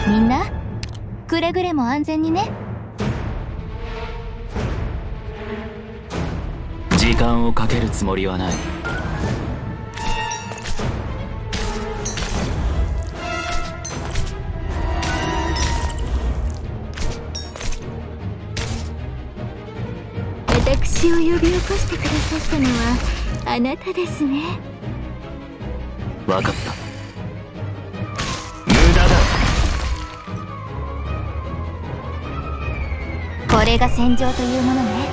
みんなくれぐれも安全にね。 時間をかけるつもりはない。 私を呼び起こしてくださったのはあなたですね。 分かった。無駄だ。 これが戦場というものね。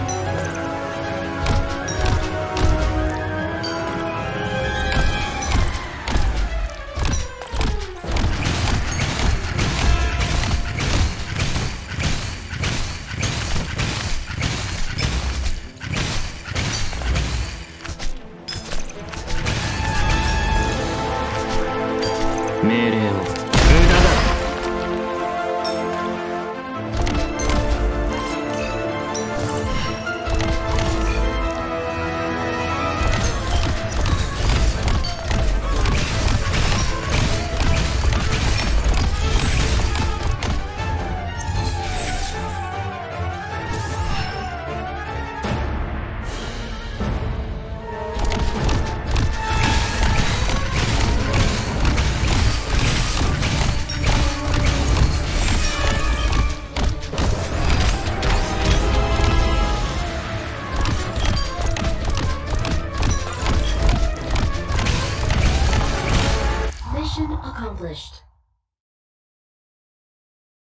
命令を。無駄だ。 Mission accomplished.